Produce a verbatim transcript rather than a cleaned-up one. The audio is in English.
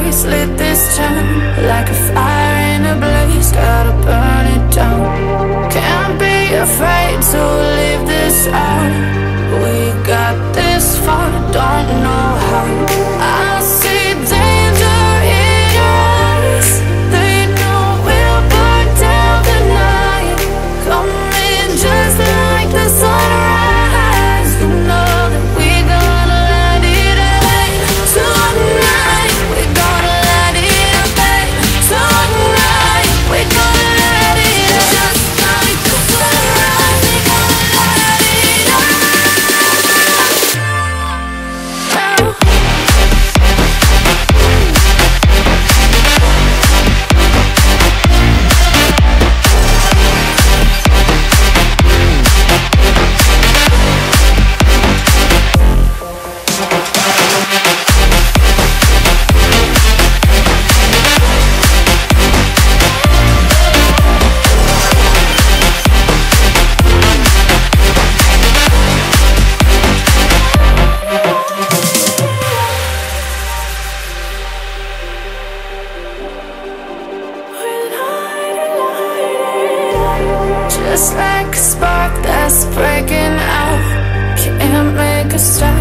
face, lit this town like a fire in a blaze, gotta burn it down. Can't be afraid to leave this out. We got this far, don't know how. I see danger in your eyes. They know we'll burn down the night. Coming just like the sunrise. You know that we gonna light it up tonight. We gonna light it up tonight. We gonna light it up just like the sunrise. We gonna light it up now. Just like a spark that's breaking out, can't make a stop.